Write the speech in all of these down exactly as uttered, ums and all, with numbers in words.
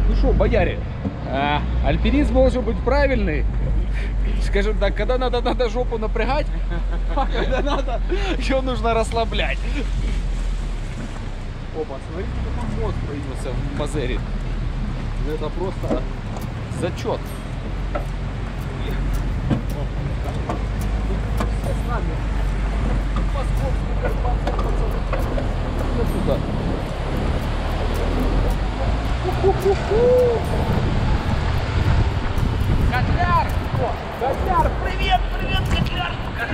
Ну что, бояре, а, альпинизм должен быть правильный. Скажем так, когда надо, надо жопу напрягать, а когда надо, ее нужно расслаблять. Опа, смотрите, какой мост появился в Мазере. Это просто зачет. С нами московский Карпатский, пацаны. Туда. Котляр! О, Котляр, привет, привет, Котляр!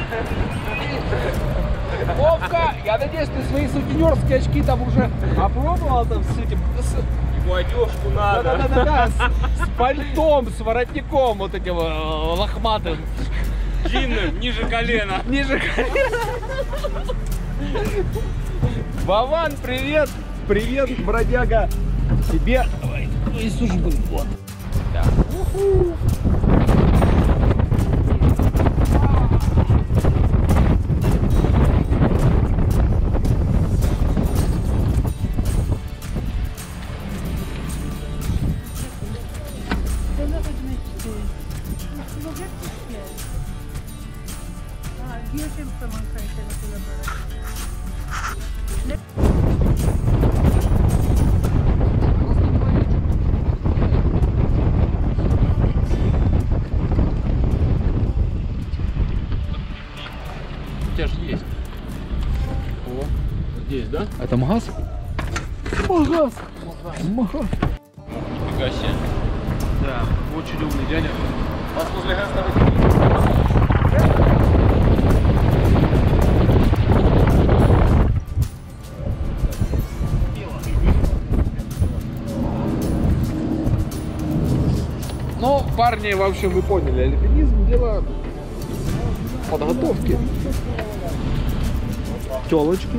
Вовка, я надеюсь, ты свои сутенерские очки там уже опробовал там с этим... Ему одежку надо. Да-да-да, с, с пальтом, с воротником вот этим лохматым. Длинным, ниже колена. Ниже колена. Вован, привет! Привет, бродяга! Тебе и судьбы. Вот. Да. У тебя же есть. О, здесь, да? Это магаз? Магаз! Магаз! Нифига себе. Да, очень умный дядя. Вас возле газа Ну, парни, в общем, вы поняли, альпинизм дело подготовки. Телочки.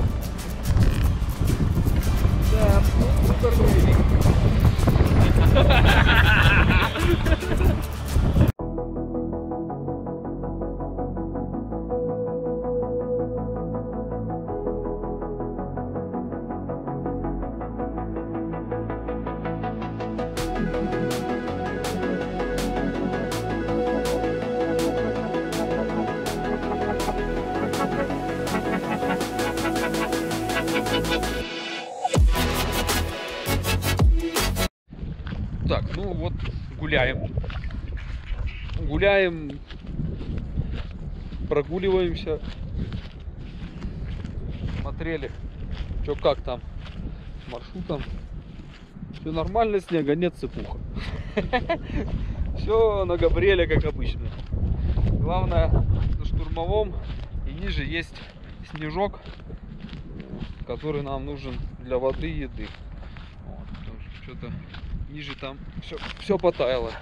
Да, суперный. Так, ну вот гуляем. Гуляем, прогуливаемся. Смотрели, что как там с маршрутом. Все нормально, снега нет, цепуха. Все на Габриэле, как обычно. Главное, на штурмовом и ниже есть снежок, который нам нужен для воды и еды. Вот, что-то ниже там все, все потаяло.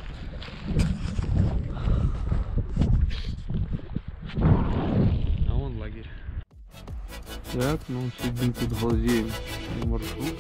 А вон лагерь. Так, ну сидим тут, глазеем маршрут.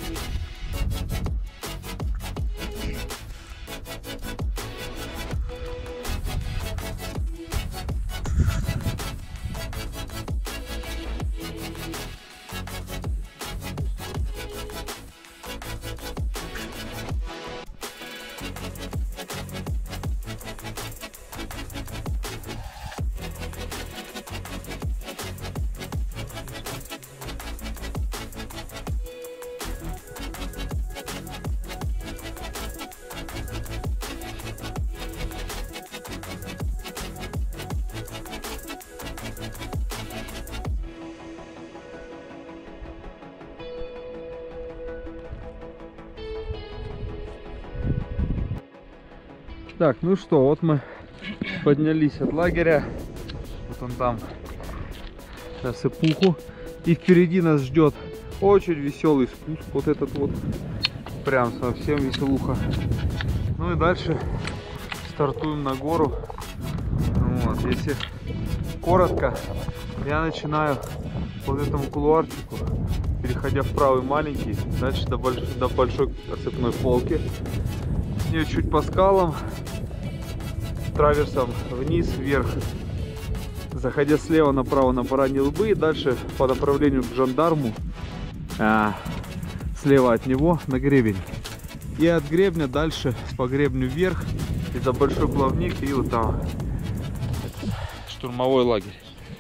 Так, ну что, вот мы поднялись от лагеря. Вот он там. Сейчас эпуху. И впереди нас ждет очень веселый спуск. Вот этот вот. Прям совсем веселуха. Ну и дальше стартуем на гору. Вот, если коротко, я начинаю по этому кулуарчику, переходя в правый маленький, дальше до большой, до большой осыпной полки. С нее чуть по скалам, траверсом вниз, вверх, заходя слева направо на Бараньи Лбы, и дальше по направлению к жандарму, а, слева от него на гребень. И от гребня дальше по гребню вверх. И за большой плавник. И вот там штурмовой лагерь.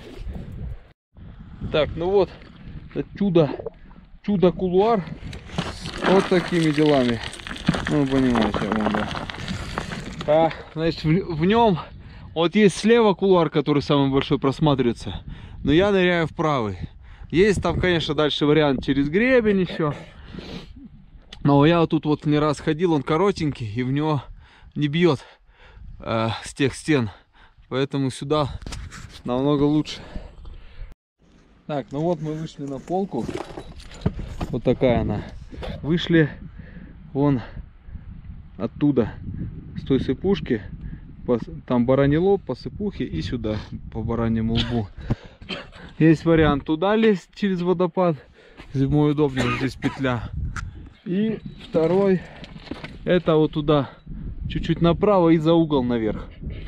Так, ну вот. Это чудо. Чудо-кулуар. Вот такими делами. Ну, понимаете, вон, да. А, значит, в, в нем вот есть слева кулуар, который самый большой просматривается. Но я ныряю в правый. Есть там, конечно, дальше вариант через гребень еще. Но я вот тут вот не раз ходил, он коротенький, и в него не бьет э, с тех стен. Поэтому сюда намного лучше. Так, ну вот мы вышли на полку. Вот такая она. Вышли вон оттуда, с той сыпушки. По, там бараний лоб по сыпухе и сюда, по бараньему лбу. Есть вариант туда лезть через водопад. Зимой удобно, здесь петля. И второй, это вот туда, чуть-чуть направо и за угол наверх.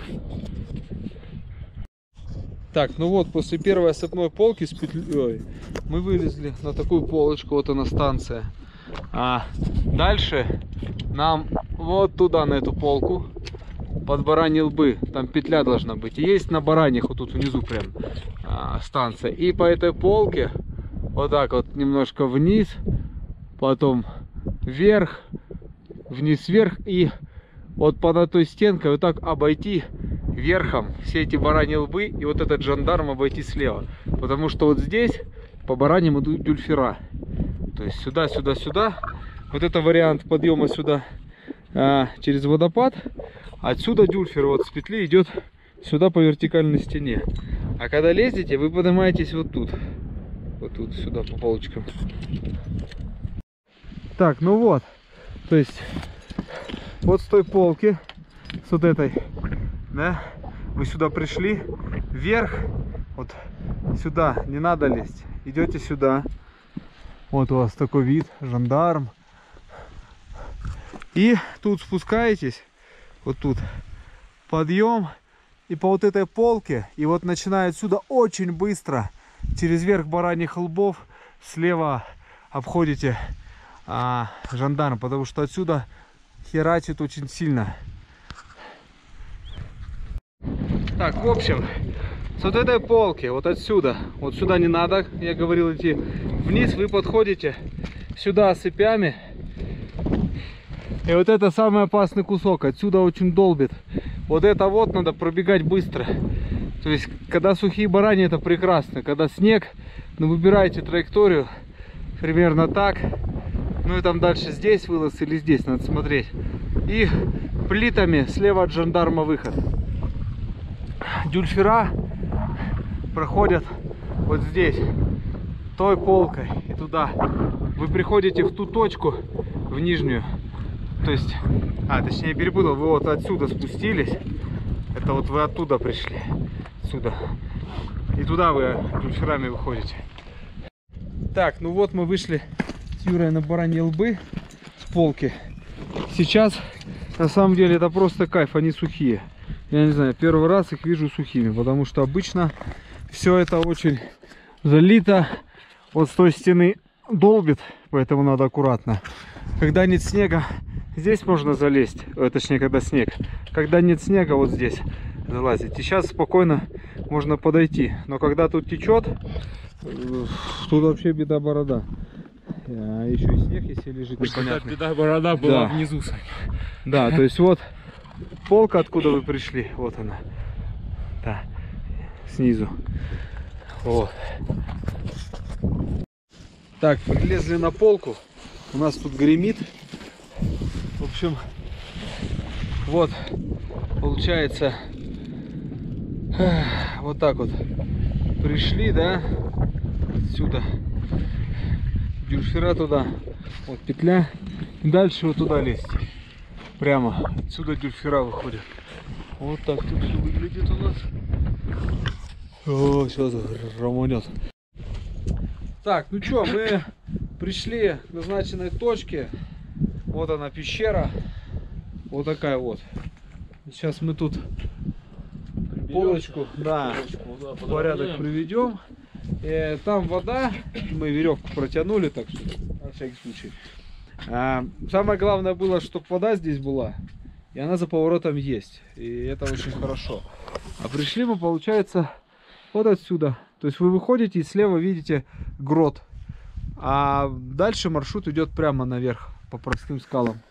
Так, ну вот, после первой осыпной полки с петлей мы вылезли на такую полочку, вот она станция. А дальше нам вот туда, на эту полку, под бараньи лбы, там петля должна быть. И есть на бараньих, вот тут внизу прям а, станция. И по этой полке, вот так вот, немножко вниз, потом вверх, вниз, вверх. И вот под той стенкой вот так обойти верхом все эти бараньи лбы. И вот этот жандарм обойти слева. Потому что вот здесь по бараньим идут дюльфера. То есть сюда, сюда, сюда. Вот это вариант подъема сюда а, через водопад. Отсюда дюльфер вот с петли идет сюда по вертикальной стене. А когда лезете, вы поднимаетесь вот тут. Вот тут, сюда по полочкам. Так, ну вот. То есть, вот с той полки, с вот этой, да, вы сюда пришли. Вверх, вот сюда не надо лезть. Идете сюда. Вот у вас такой вид, жандарм. И тут спускаетесь. Вот тут подъем. И по вот этой полке. И вот начиная отсюда очень быстро. Через верх бараньих лбов. Слева обходите а, жандарм. Потому что отсюда херачит очень сильно. Так, в общем, с вот этой полки, вот отсюда, вот сюда не надо, я говорил, идти вниз, вы подходите сюда осыпями. И вот это самый опасный кусок, отсюда очень долбит. Вот это вот надо пробегать быстро. То есть, когда сухие барани, это прекрасно. Когда снег, ну, выбираете траекторию примерно так. Ну и там дальше здесь вылаз или здесь, надо смотреть. И плитами слева от жандарма выход. Дюльфера проходят вот здесь, той полкой и туда. Вы приходите в ту точку, в нижнюю. То есть, а, точнее перепутал, вы вот отсюда спустились. Это вот вы оттуда пришли. Сюда. И туда вы дюльферами выходите. Так, ну вот мы вышли с Юрой на бараньи лбы с полки. Сейчас, на самом деле, это просто кайф, они сухие. Я не знаю, первый раз их вижу сухими, потому что обычно все это очень залито. Вот с той стены долбит, поэтому надо аккуратно. Когда нет снега, здесь можно залезть, точнее, когда снег. Когда нет снега, вот здесь залазить. И сейчас спокойно можно подойти. Но когда тут течет, тут вообще беда-борода. А еще и снег, если лежит, непонятно. Беда-борода была, да, внизу. Да, то есть вот полка, откуда вы пришли, вот она. Да, снизу. Вот. Так, подлезли на полку. У нас тут гремит. В общем, вот, получается, вот так вот пришли, да, отсюда, дюльфера туда, вот петля, и дальше вот туда лезть, прямо, отсюда дюльфера выходят. Вот так тут все выглядит у нас. О, сейчас романет. Так, ну что, мы пришли к назначенной точке. Вот она, пещера. Вот такая вот. Сейчас мы тут полочку, да, в порядок приведем. И там вода. Мы веревку протянули, так что на всякий случай. А, самое главное было, чтобы вода здесь была, и она за поворотом есть. И это очень хорошо. А пришли мы, получается, вот отсюда. То есть вы выходите и слева видите грот. А дальше маршрут идет прямо наверх по простым скалам.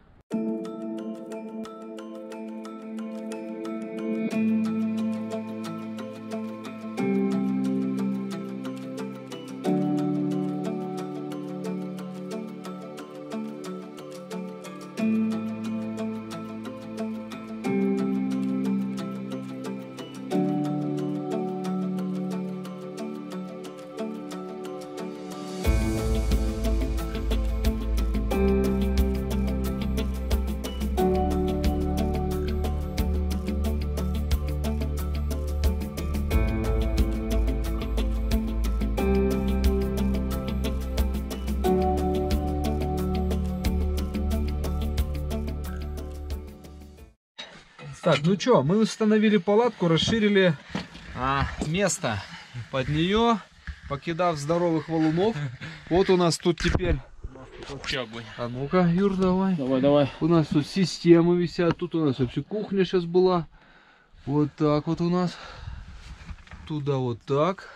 Так, ну что, мы установили палатку, расширили а, место под нее, покидав здоровых валунов. Вот у нас тут теперь... А ну-ка, Юр, давай. Давай, давай. У нас тут системы висят, тут у нас вообще кухня сейчас была. Вот так вот у нас. Туда вот так.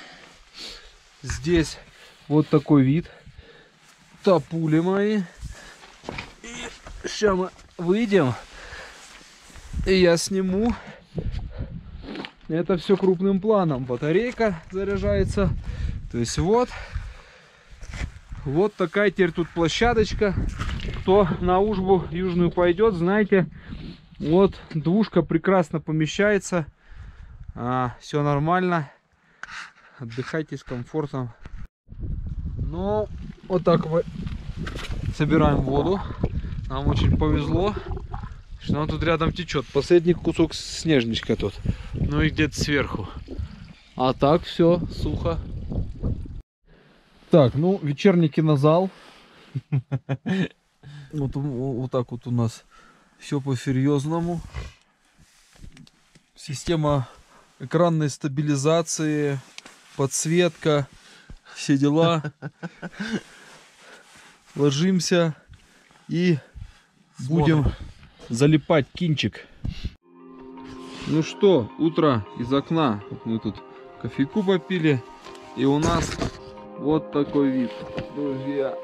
Здесь вот такой вид. Топули мои. И сейчас мы выйдем. И я сниму. Это все крупным планом. Батарейка заряжается. То есть вот. Вот такая теперь тут площадочка. Кто на Ужбу южную пойдет, знаете, вот двушка прекрасно помещается. А, все нормально. Отдыхайте с комфортом. Ну, вот так мы собираем воду. Нам очень повезло, что нам тут рядом течет. Последний кусок снежничка тут. Ну и где-то сверху. А так все сухо. Так, ну, вечерний кинозал. Вот, вот так вот у нас все по-серьезному. Система экранной стабилизации, подсветка, все дела. Ложимся и будем залипать кинчик. Ну что, утро из окна. Мы тут кофейку попили, и у нас вот такой вид, друзья.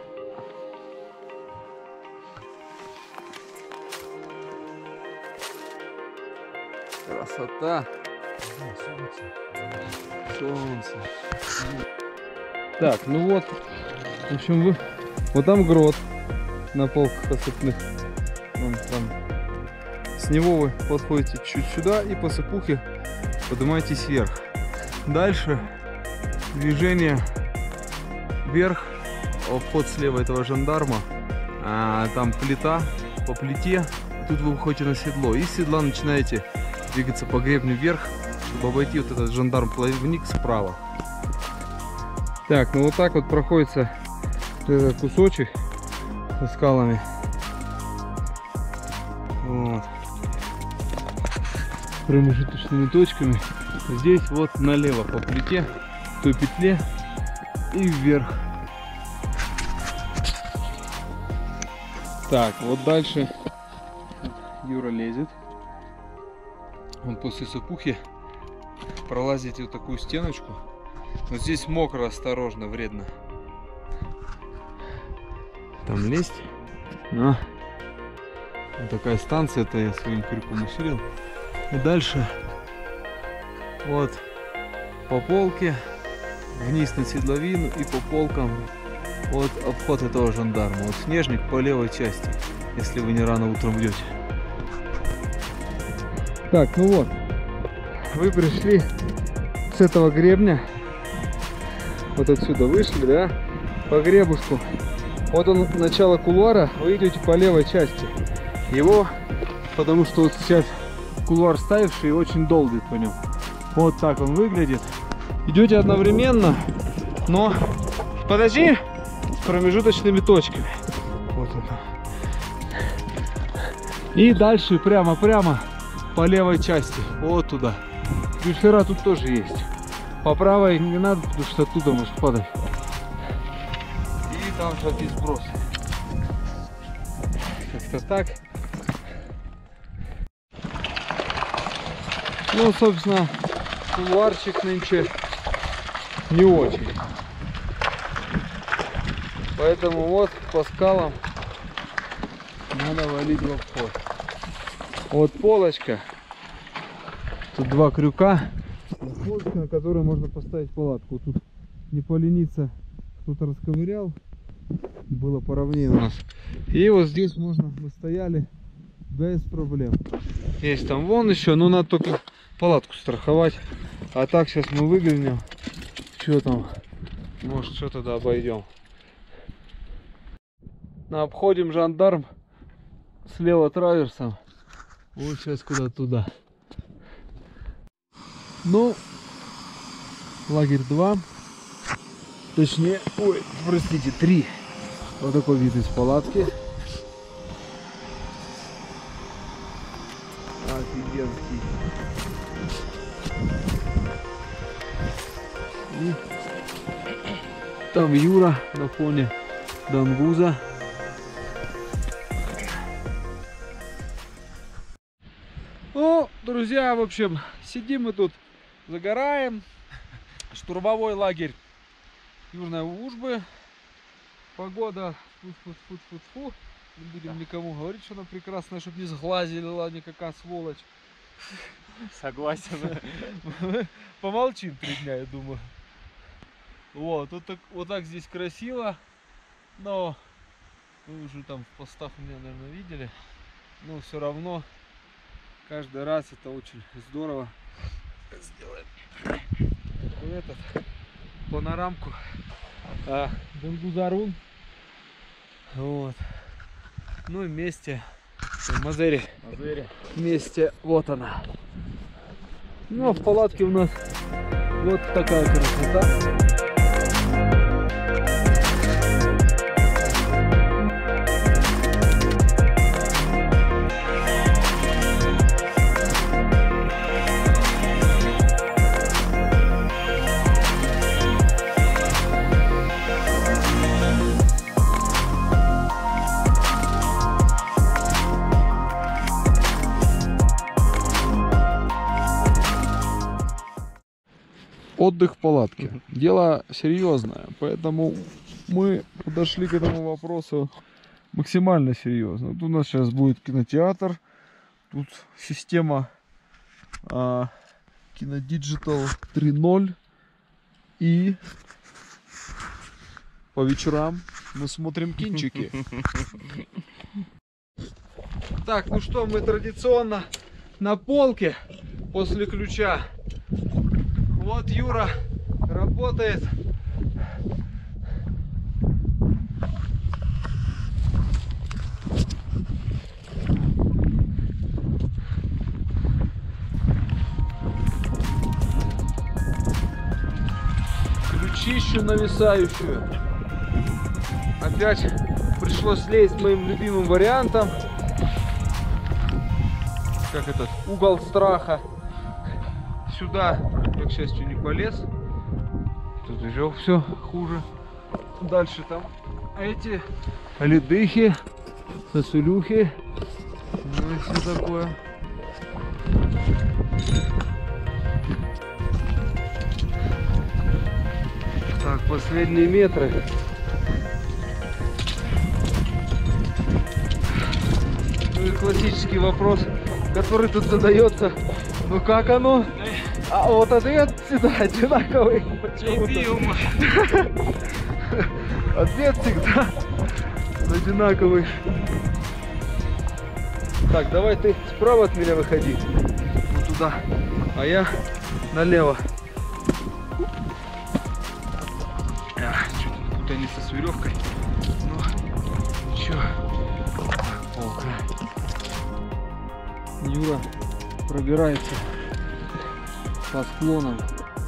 Красота. Солнце. Так, ну вот. В общем, вы... вот там грот на полках осыпных. Вон там. С него вы подходите чуть сюда и по сыпухе поднимаетесь вверх. Дальше движение вверх, вход слева этого жандарма, а, там плита, по плите, тут вы выходите на седло, и с седла начинаете двигаться по гребню вверх, чтобы обойти вот этот жандарм-плавник справа. Так, ну вот так вот проходится этот кусочек со скалами. Вот. Промежуточными точками. Здесь вот налево по плите, в той петле, и вверх. Так, вот дальше Юра лезет. Он после сыпухи пролазите вот такую стеночку. Но здесь мокро, осторожно, вредно. Там лезть. А. Вот такая станция, это я своим крюком усилил. И дальше вот по полке вниз на седловину и по полкам вот обход этого жандарма. Вот снежник по левой части, если вы не рано утром идете. Так, ну вот, вы пришли с этого гребня, вот отсюда вышли, да, по гребушку. Вот он, начало кулуара, вы идете по левой части его, потому что вот сейчас кулуар ставивший очень долбит по нему. Вот так он выглядит. Идете одновременно, но подожди, с промежуточными точками. Вот он. И дальше прямо-прямо по левой части, вот туда. Бюфера тут тоже есть. По правой не надо, потому что оттуда может падать. И там всякие сбросы. так. Ну, собственно, кулуарчик нынче не очень. Поэтому вот по скалам надо валить в обход. Вот полочка. Тут два крюка. Полочка, на которой можно поставить палатку. Тут не полениться, кто-то расковырял. Было поровнее у нас. И вот здесь можно, мы стояли без проблем. Есть там вон еще, но надо только палатку страховать. А так сейчас мы выглянем. Что там? Может, что тогда обойдем. На обходим жандарм. Слева траверсом. Вот сейчас куда туда. Ну, лагерь два. Точнее, ой, простите, три. Вот такой вид из палатки. Офигенский. И там Юра на фоне Дангуза. Ну, друзья, в общем, сидим мы тут, загораем. Штурмовой лагерь Южной Ужбы. Погода, фу-фу-фу-фу-фу. Не будем никому говорить, что она прекрасная, чтобы не сглазила никакая сволочь. Согласен. Помолчим три дня, я думаю. Вот, вот так, вот так здесь красиво. Но вы уже там в постах у меня, наверное, видели. Но все равно каждый раз это очень здорово. Сделаем этот панорамку. А, Дангузарун. Вот. Ну и вместе Мазери. Мазери. Вместе. Вот она. Ну а в палатке у нас вот такая красота. Отдых в палатке. Дело серьезное, поэтому мы подошли к этому вопросу максимально серьезно. Тут у нас сейчас будет кинотеатр, тут система а, Кинодиджитал три ноль, и по вечерам мы смотрим кинчики. Так, ну что, мы традиционно на полке после ключа. Вот Юра работает. Ключищу нависающую. Опять пришлось лезть моим любимым вариантом. Как этот угол страха. Сюда я, к счастью, не полез. Тут еще все хуже. Дальше там эти ледыхи, сосулюхи, ну и все такое. Так, последние метры. Ну и классический вопрос, который тут задается. Ну как оно? А вот ответ всегда одинаковый. Ответ всегда одинаковый. Так, давай ты справа от меня выходи. Вот туда. А я налево. Что-то путаница с веревкой. Ну, ничего. Полка. Юра пробирается по склонам.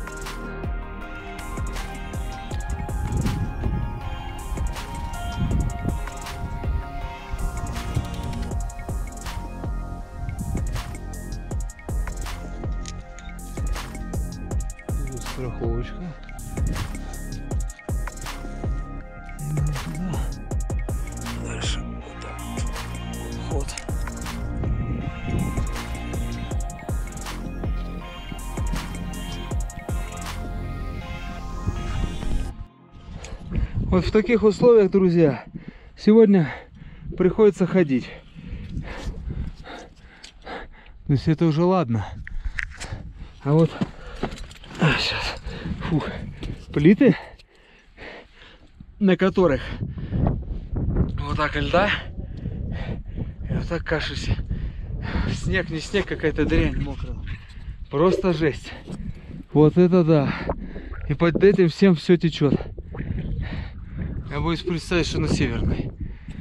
Тут страховочка. Дальше вот так. Вот. Вот в таких условиях, друзья, сегодня приходится ходить. То есть это уже ладно. А вот а, сейчас, фух, плиты, на которых вот так льда, и вот так кашусь. Снег, не снег, какая-то дрянь мокрая. Просто жесть. Вот это да. И под этим всем все течет. Я боюсь представить, что на Северной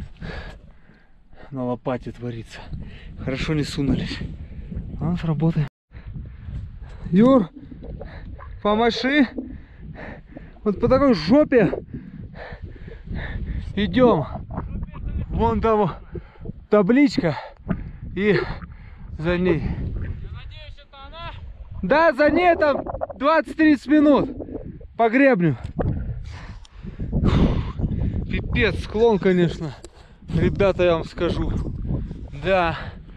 на лопате творится. Хорошо не сунулись. А, сработаем. Юр, помаши. Вот по такой жопе идем. Вон там табличка. И за ней. Я надеюсь, это она? Да, за ней там двадцать-тридцать минут по гребню. Пипец, склон, конечно. Ребята, я вам скажу. Да.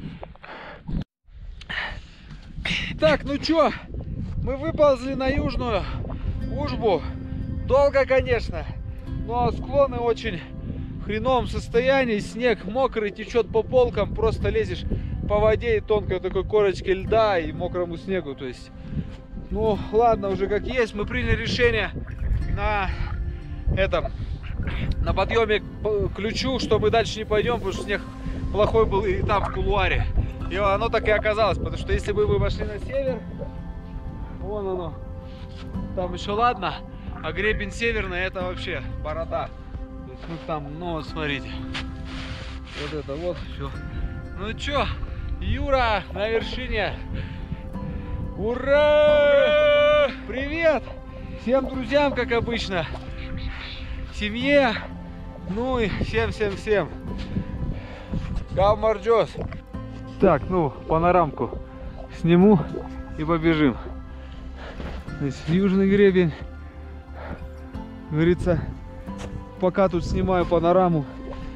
Так, ну чё, мы выползли на южную Ужбу. Долго, конечно, но склоны очень в хреновом состоянии. Снег мокрый, течет по полкам. Просто лезешь по воде и тонкой такой корочкой льда и мокрому снегу. То есть, ну ладно, уже как есть. Мы приняли решение на этом, на подъеме к ключу, что мы дальше не пойдем, потому что снег плохой был и там в кулуаре. И оно так и оказалось, потому что если бы мы пошли на север, вон оно, там еще ладно, а гребень северный это вообще борода. То есть, ну там, ну вот смотрите, вот это вот все. Ну чё, Юра на вершине. Ура! Привет всем друзьям, как обычно, семье, ну и всем-всем-всем. Гаммарджос. Так, ну, панорамку сниму и побежим. Здесь южный гребень. Говорится, пока тут снимаю панораму.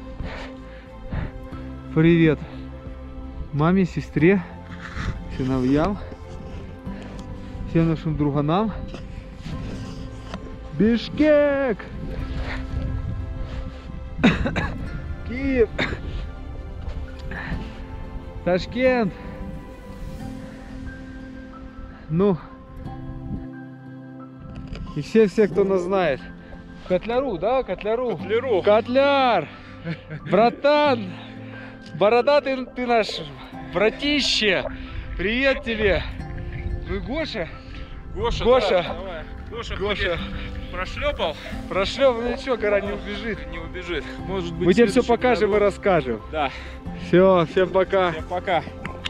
Привет маме, сестре, сыновьям, всем нашим друганам. Бишкек! Киев! Ташкент! Ну, и все-все, кто нас знает. Котляру, да? Котляру? Котляру. Котляр! Братан! Бородатый ты наш братище! Привет тебе! Вы Гоша? Гоша, Гоша. Да, давай. Гоша, Гоша. Прошлепал. Прошлеп, ну ничего, гора не убежит. Не убежит. Может быть, Мы тебе все следующий покажем и году. расскажем. Да. Все, всем пока. Всем пока.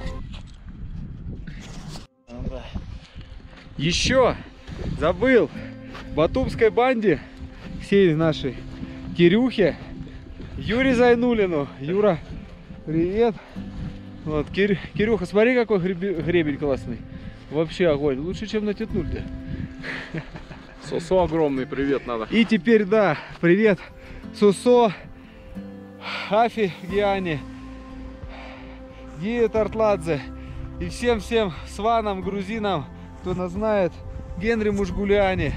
Еще забыл батумской банде, всей нашей Кирюхе, Юре Зайнулину. Юра, привет. Вот, Кир, Кирюха, смотри, какой гребень, гребень классный. Вообще огонь. Лучше, чем на Тетнуль-то. Сосо огромный, привет надо. И теперь, да, привет Сусо, Афи Гиане, Гия Тартладзе и всем-всем сванам, грузинам, кто нас знает, Генри Мушгуляне,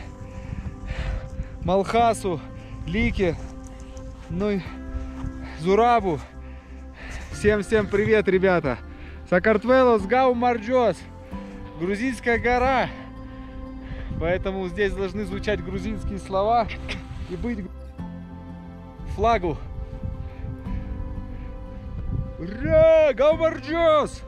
Малхасу, Лике, ну и Зурабу. Всем-всем привет, ребята. Сакартвелос Гаумарджос, грузинская гора. Поэтому здесь должны звучать грузинские слова и быть флагу. Ура! Гаумарджос!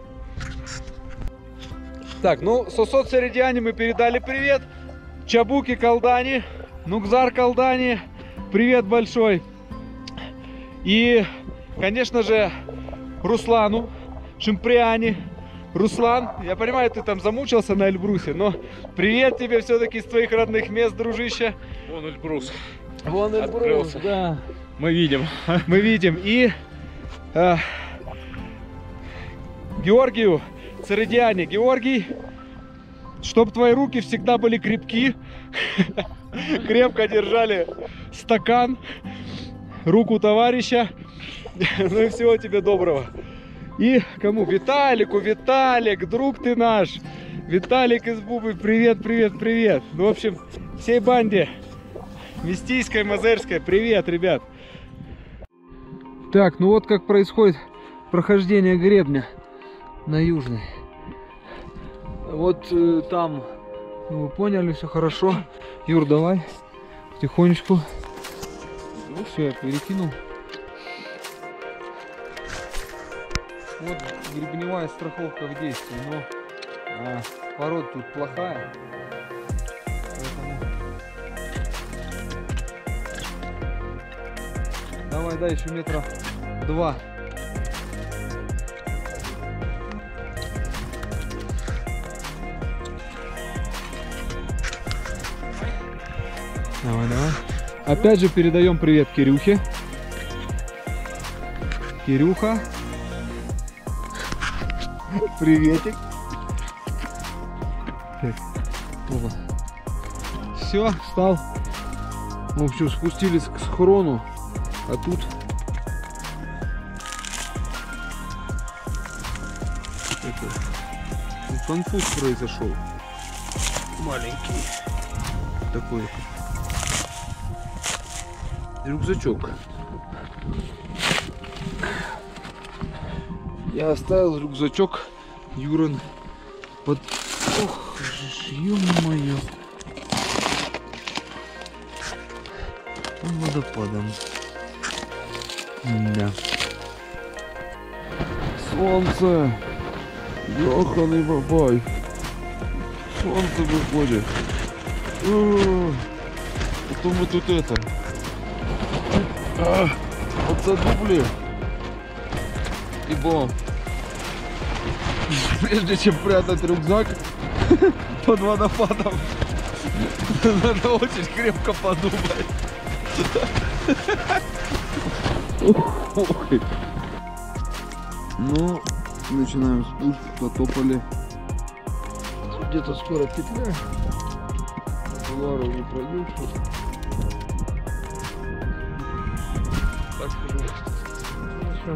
Так, ну, Сосо Цередиане мы передали привет. Чабуки Калдани, Нукзар Калдани, привет большой. И, конечно же, Руслану Шимприани. Руслан, я понимаю, ты там замучился на Эльбрусе, но привет тебе все-таки из твоих родных мест, дружище. Вон Эльбрус. Вон Эльбрус, да. Мы видим. Мы видим. И э, Георгию Цередиане. Георгий, чтоб твои руки всегда были крепки, крепко держали стакан, руку товарища. Ну и всего тебе доброго. И кому? Виталику, Виталик, друг ты наш. Виталик из Бубы, привет, привет, привет. Ну, в общем, всей банде Мистийской, Мозырской, привет, ребят. Так, ну вот как происходит прохождение гребня на Южной. Вот э, там, ну, вы поняли, все хорошо. Юр, давай, потихонечку. Ну все, я перекинул. Вот гребневая страховка в действии, но а, порода тут плохая. Поэтому... Давай, дай еще метра два. Давай, давай. Опять же передаем привет Кирюхе. Кирюха. Приветик. Все, встал. В общем, спустились к схрону. А тут это, конфуз произошел. Маленький. Такой рюкзачок. Я оставил рюкзачок Юрин под... Ох, ё-моё. Под водопадом. Да. Солнце. Ёханый бабай. Солнце выходит. Потом мы тут это. А, подзадубли. Ибо прежде чем прятать рюкзак под водопадом, надо очень крепко подумать. Ну, начинаем спуск, потопали. Где-то скоро петля. Кулуары уже пройдешь. Так что все.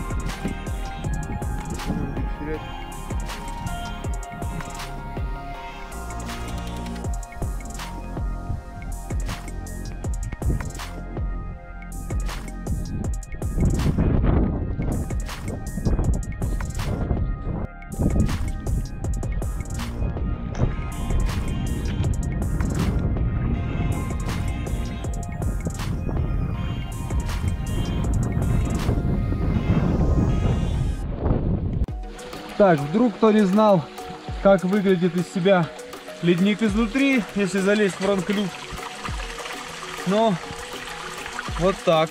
Так, вдруг кто не знал, как выглядит из себя ледник изнутри, если залезть в ранклюк. Но вот так.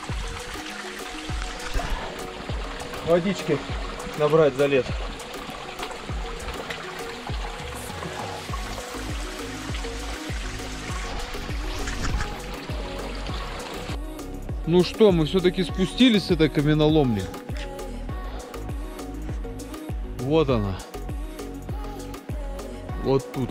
Водички набрать залез. Ну что, мы все-таки спустились с этой каменоломни. Вот она. Вот тут.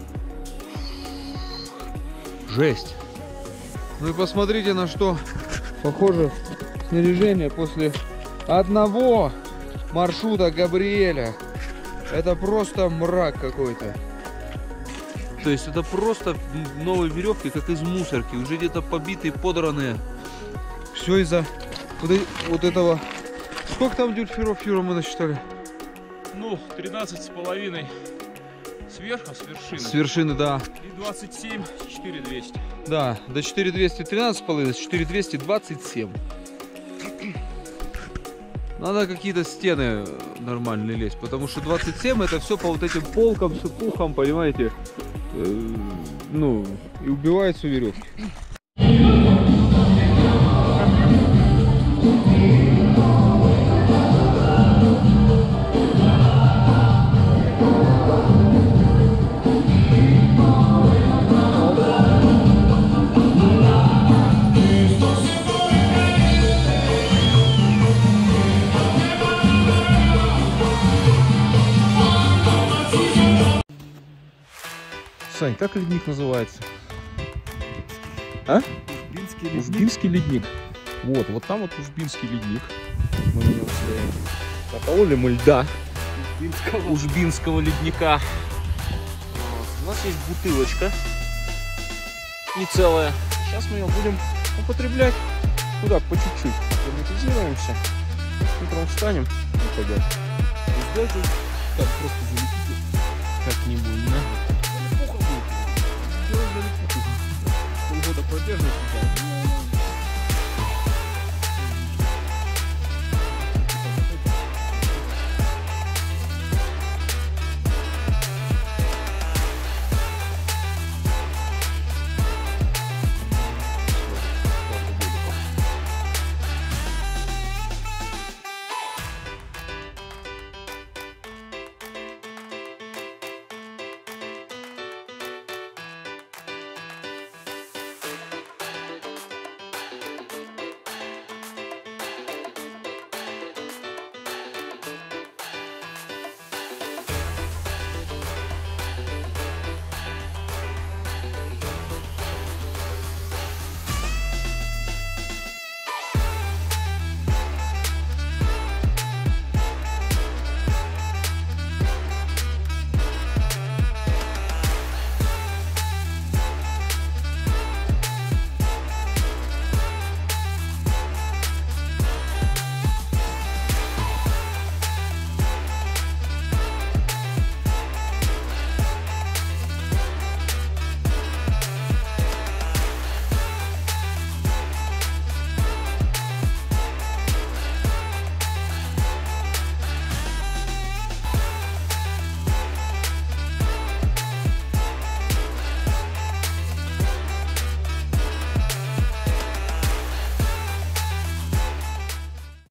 Жесть. Ну и посмотрите, на что похоже снаряжение после одного маршрута Габриэля. Это просто мрак какой-то. То есть это просто новые веревки, как из мусорки. Уже где-то побитые, подранные. Все из-за вот, вот этого. Сколько там дюльферов, Юра, мы насчитали? Ну, тринадцать с половиной сверху, с вершины. С вершины, да. И двадцать семь, четыре двести. Да, до четыре двести тринадцать с половиной, четыре двести двадцать семь. Надо какие-то стены нормальные лезть, потому что двадцать семь это все по вот этим полкам, сыпухам, понимаете? Э, ну, и убивает всю веревку. Сань, как ледник называется? А? Ужбинский ледник. Ужбинский ледник. Вот, вот там вот Ужбинский ледник. Мы на нем стоим. Покололи мы льда. Ужбинского ледника. Вот. У нас есть бутылочка. Не целая. Сейчас мы ее будем употреблять. Ну так, по чуть-чуть. Акклиматизируемся. Утром встанем и пойдем. Так, просто залетите. Как-нибудь, да? Полгода продержится.